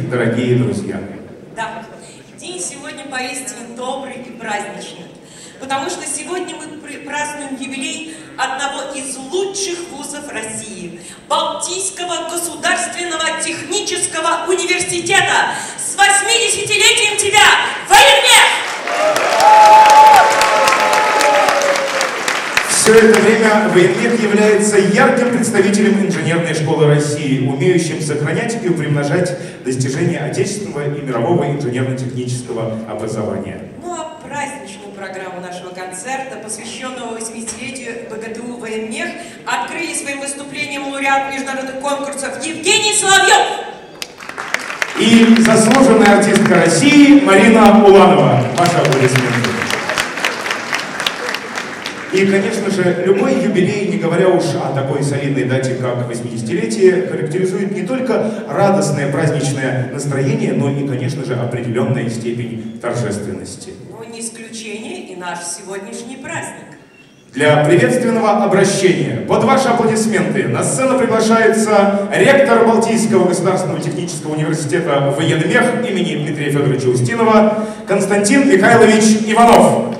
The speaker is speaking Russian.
дорогие друзья. Да, день сегодня поистине добрый и праздничный, потому что сегодня мы празднуем юбилей одного из лучших вузов России, Балтийского государственного технического университета. С 80-летием тебя, Военмех! Все это время Военмех является ярким представителем инженерной школы России, умеющим сохранять и приумножать достижения отечественного и мирового инженерно-технического образования. Ну а праздничную программу нашего концерта, посвященного 80-летию БГТУ «Военмех», открыли своим выступлением лауреат международных конкурсов Евгений Соловьев. И заслуженная артистка России Марина Уланова. Ваши аплодисменты. И, конечно же, любой юбилей, не говоря уж о такой солидной дате, как 80-летие, характеризует не только радостное праздничное настроение, но и, конечно же, определенная степень торжественности. Но не исключение и наш сегодняшний праздник. Для приветственного обращения под ваши аплодисменты на сцену приглашается ректор Балтийского государственного технического университета «Военмех» имени Дмитрия Федоровича Устинова Константин Михайлович Иванов.